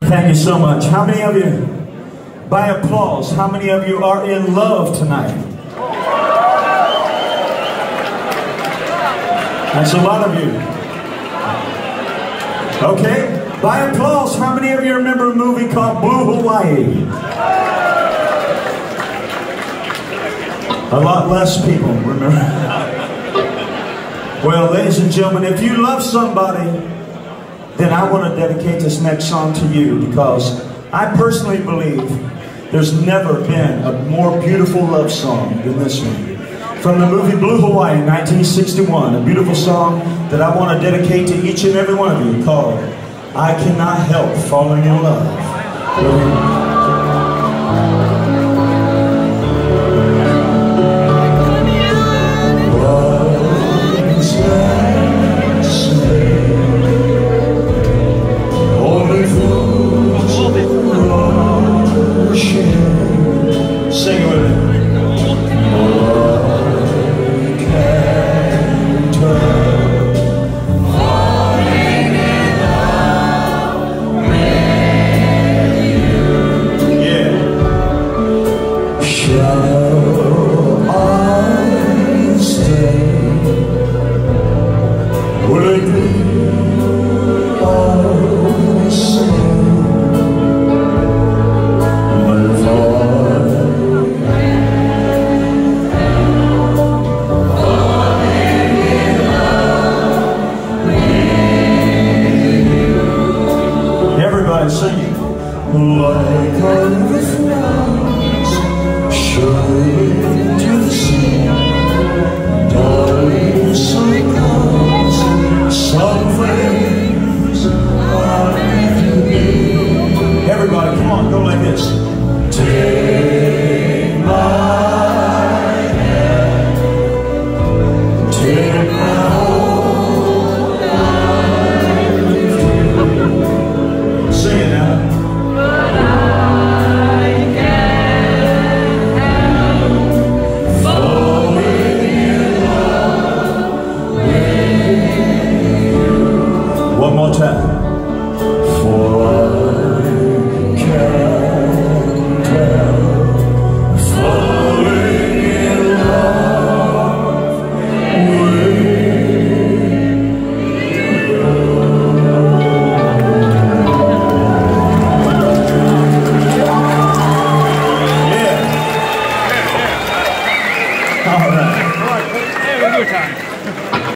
Thank you so much. How many of you, by applause, how many of you are in love tonight? That's a lot of you. Okay, by applause, how many of you remember a movie called Blue Hawaii? A lot less people remember. Well, ladies and gentlemen, if you love somebody, then I want to dedicate this next song to you, because I personally believe there's never been a more beautiful love song than this one. From the movie Blue Hawaii in 1961, a beautiful song that I want to dedicate to each and every one of you, called I Cannot Help Falling in Love. Singing like on the flowers, showing to the sea, darling, some clouds, some flames are to me. Everybody, come on, go like this. Take my hand, take my whole life too. Sing it now. But I can't help falling in love with you. One more time.